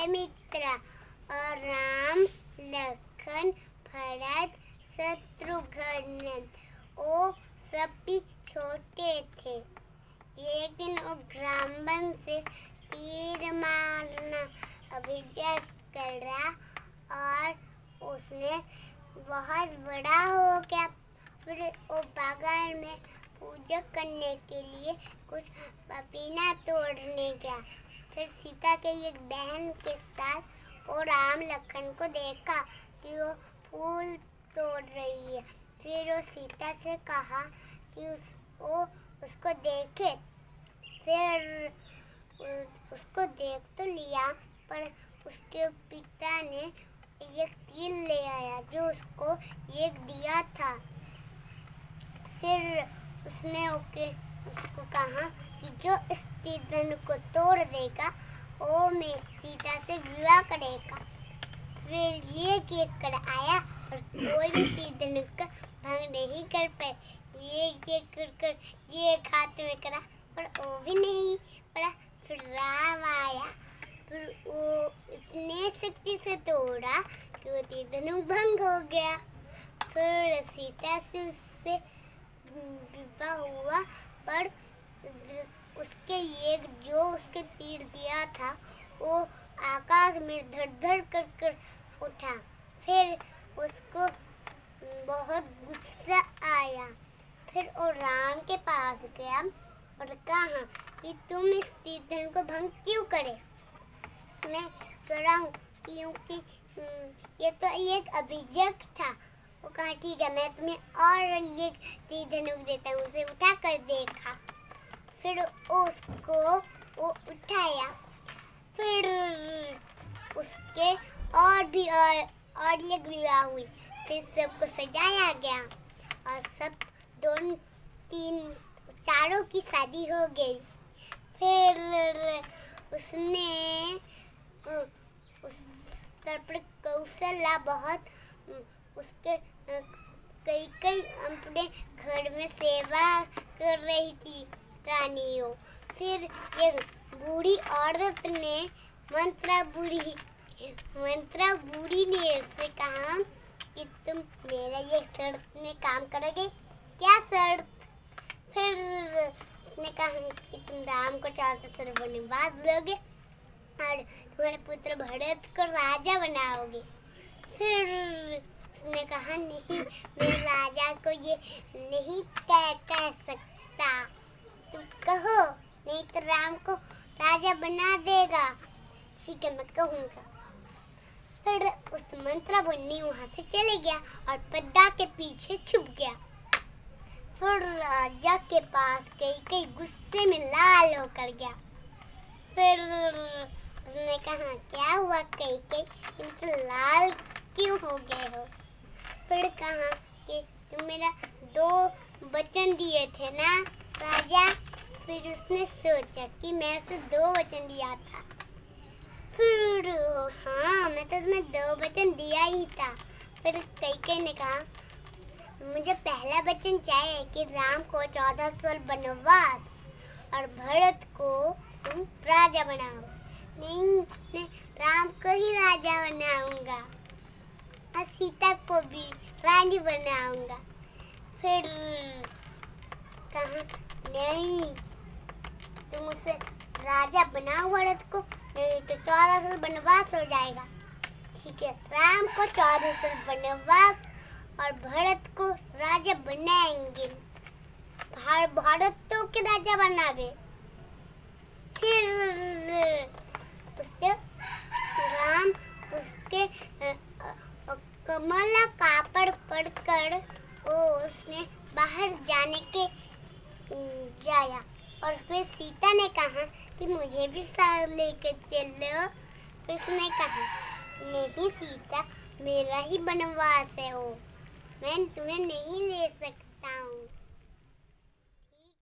मित्र और राम लखन भरत शत्रुघ्न वो सब भी छोटे थे। एक दिन वो ग्रामवन से तीर मारना अभिषेक करा और उसने बहुत बड़ा हो गया। फिर वो बगल में पूजा करने के लिए कुछ पपीना तोड़ने गया। फिर सीता के एक बहन के साथ वो राम लखन को देखा कि वो फूल तोड़ रही है। फिर वो सीता से कहा कि वो उसको देखे। फिर उसको देख तो लिया, पर उसके पिता ने एक तीर ले आया जो उसको एक दिया था। फिर उसने उसको कहा कि जो इस तीर धनुष को तोड़ देगा वो मैं सीता से विवाह करेगा। फिर ये कर आया और कोई भी तीर धनुष का भंग नहीं कर पाए। ये कर ये हाथ में करा पर वो भी नहीं पड़ा। फिर राम आया, फिर वो इतने शक्ति से तोड़ा कि वो तीर धनुष भंग हो गया। फिर सीता से उससे विवाह हुआ, पर उसके उसके तीर दिया था वो आकाश में धड़-धड़ कर उठा। फिर उसको बहुत गुस्सा आया। फिर वो राम के पास गया और कहा कि तुम इस तीर धनुष को भंग क्यों करे? मैं करा हूँ क्योंकि ये तो एक अभिषेक था। वो कहा ठीक है, मैं तुम्हें और ये तीर धनुष देता हूँ। उसे उठा कर देखा, फिर उसको वो उठाया। फिर उसके और एक विवाह हुई। फिर सबको सजाया गया और सब चारों की शादी हो गई। फिर उसने कौशल्या बहुत उसके कई अपने घर में सेवा कर रही थी रानियों। फिर एक बूढ़ी औरत ने मंत्रा बूढ़ी ने उससे कहा कि तुम मेरा ये शर्त में काम करोगे? क्या शर्त? फिर उसने कहा कि तुम राम को 14 साल वनवास दोगे और तुम्हारे पुत्र भरत को राजा बनाओगे। फिर उसने कहा नहीं, मैं राजा को ये नहीं कह सकता। तुम कहो, नहीं तो राम को राजा बना देगा। ठीक है, मैं कहूँगा। फिर उस मंत्रा बन्नी वहाँ से चले गया और पद्दा के पीछे छुप गया। फिर राजा के पास कई गुस्से में लाल होकर गया। फिर उसने कहा क्या हुआ कई तुम तो लाल क्यों हो गए हो? फिर कहा कि तुम मेरा 2 वचन दिए थे ना राजा। फिर उसने सोचा कि मैं उसे 2 वचन दिया था। फिर हाँ, मैं तो तुम्हें 2 वचन दिया ही था। फिर कई ने कहा मुझे पहला वचन चाहिए कि राम को 14 साल वनवास और भरत को तुम राजा बनाओ। नहीं, मैं राम को ही राजा बनाऊंगा और सीता को भी रानी बनाऊंगा। फिर कहा नहीं, तुम उसे राजा बनाओ भरत को, नहीं तो 14 साल वनवास हो जाएगा। ठीक है, राम को 14 साल वनवास और भरत को राजा बनाएंगे। भारत तो के राजा बनावे। फिर उसके राम उसके कमला कापड़ पढ़कर उसने बाहर जाने के जाया। और फिर सीता ने कहा कि मुझे भी साथ लेकर चलो। फिर उसने कहा नहीं सीता, मेरा ही वनवास है वो, मैं तुम्हें नहीं ले सकता हूँ।